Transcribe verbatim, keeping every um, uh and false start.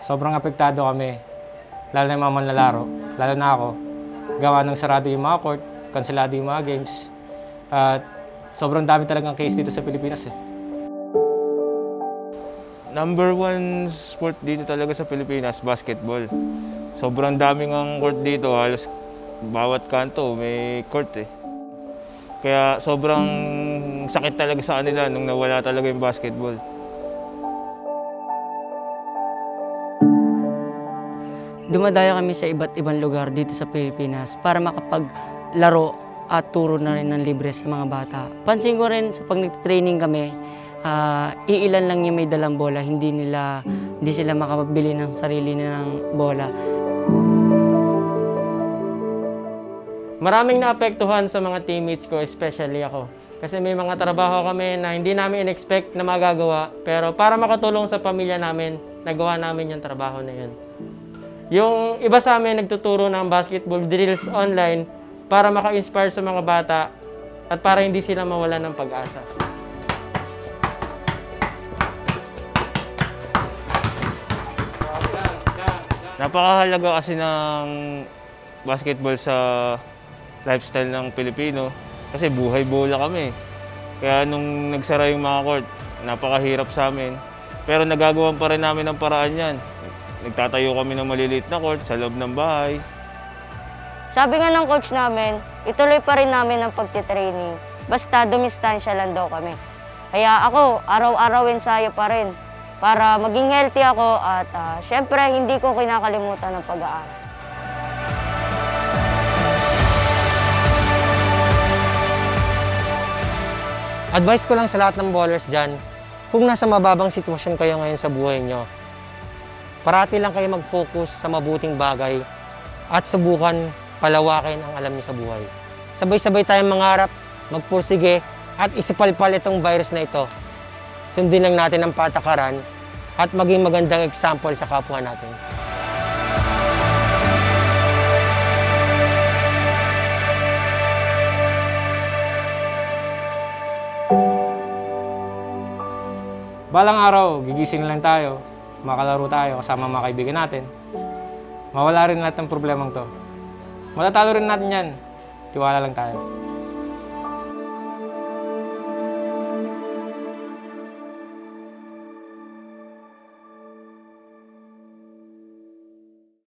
sobrang apektado kami. Lalo na yung mga manlalaro, lalo na ako. Gawa ng sarado yung mga court, kanselado yung mga games. At sobrang dami talagang case dito sa Pilipinas eh. Number one sport dito talaga sa Pilipinas, basketball. Sobrang daming ang court dito, halos bawat kanto may court eh. Kaya sobrang sakit talaga sa kanila nung nawala talaga yung basketball. Dumadaya kami sa iba't ibang lugar dito sa Pilipinas para makapaglaro at turo na rin ng libre sa mga bata. Pansin ko rin sa pag nag-training kami, uh, iilan lang yung may dalang bola, hindi nila, hindi sila makabili ng sarili nilang bola. Maraming naapektuhan sa mga teammates ko, especially ako. Kasi may mga trabaho kami na hindi namin in-expect na magagawa, pero para makatulong sa pamilya namin, nagawa namin yung trabaho na yun. Yung iba sa amin nagtuturo ng basketball drills online para maka-inspire sa mga bata at para hindi sila mawalan ng pag-asa. Napakahalaga kasi ng basketball sa lifestyle ng Pilipino kasi buhay bola kami. Kaya nung nagsara yung mga court, napakahirap sa amin. Pero nagagawan pa rin namin ang paraan yan. Nagtatayo kami ng maliliit na court sa loob ng bahay. Sabi nga ng coach namin, ituloy pa rin namin ang pagtitraining. Basta dumistansya lang daw kami. Kaya ako, araw-araw ensayo pa rin para maging healthy ako at uh, syempre hindi ko kinakalimutan ng pag-aaral. Advice ko lang sa lahat ng ballers dyan, kung nasa mababang sitwasyon kayo ngayon sa buhay nyo, parati lang kayo mag-focus sa mabuting bagay at subukan palawakin ang alam niyo sa buhay. Sabay-sabay tayong mangarap, magpursige at isipalpal itong virus na ito. Sundin lang natin ang patakaran at maging magandang example sa kapwa natin. Balang araw, gigising lang tayo, makalaro tayo kasama mga kaibigan natin. Mawala rin lahat ng problemang to. Matatalo rin natin yan. Tiwala lang tayo.